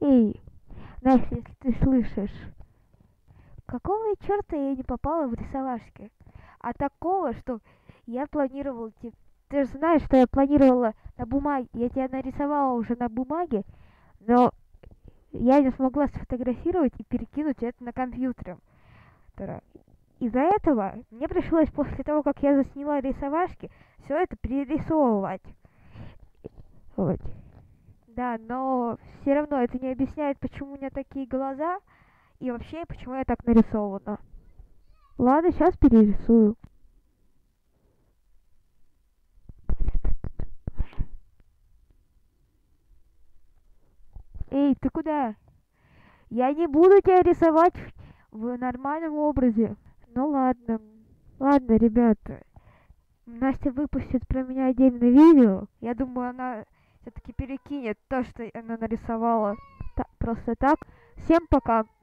Эй, Настя, если ты слышишь, какого черта я не попала в рисовашки? А такого, что я планировала, ты же знаешь, что я планировала на бумаге, я тебя нарисовала уже на бумаге, но я не смогла сфотографировать и перекинуть это на компьютер. Из-за этого мне пришлось после того, как я засняла рисовашки, все это перерисовывать. Вот. Да, но все равно это не объясняет, почему у меня такие глаза и вообще, почему я так нарисована. Ладно, сейчас перерисую. Эй, ты куда? Я не буду тебя рисовать в нормальном образе. Ну ладно. Ладно, ребята. Настя выпустит про меня отдельное видео. Я думаю, она все-таки перекинет то, что она нарисовала просто так. Всем пока.